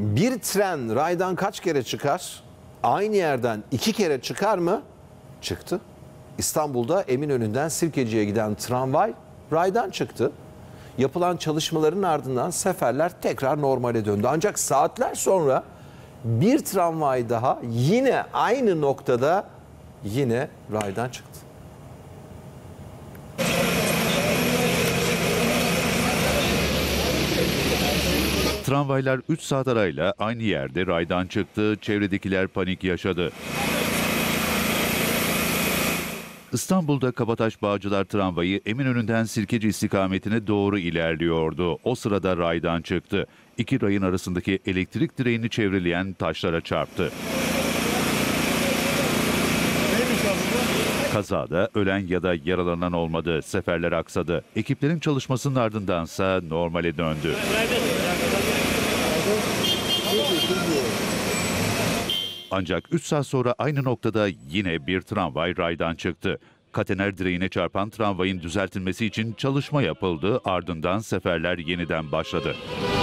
Bir tren raydan kaç kere çıkar? Aynı yerden 2 kere çıkar mı? Çıktı. İstanbul'da Eminönü'nden Sirkeci'ye giden tramvay raydan çıktı. Yapılan çalışmaların ardından seferler tekrar normale döndü. Ancak saatler sonra bir tramvay daha yine aynı noktada yine raydan çıktı. Tramvaylar 3 saat arayla aynı yerde raydan çıktı, çevredekiler panik yaşadı. İstanbul'da Kabataş-Bağcılar tramvayı Eminönü'nden Sirkeci istikametine doğru ilerliyordu. O sırada raydan çıktı. İki rayın arasındaki elektrik direğini çevreleyen taşlara çarptı. Kazada ölen ya da yaralanan olmadı. Seferler aksadı. Ekiplerin çalışmasının ardındansa normale döndü. Ancak 3 saat sonra aynı noktada yine bir tramvay raydan çıktı. Katener direğine çarpan tramvayın düzeltilmesi için çalışma yapıldı. Ardından seferler yeniden başladı.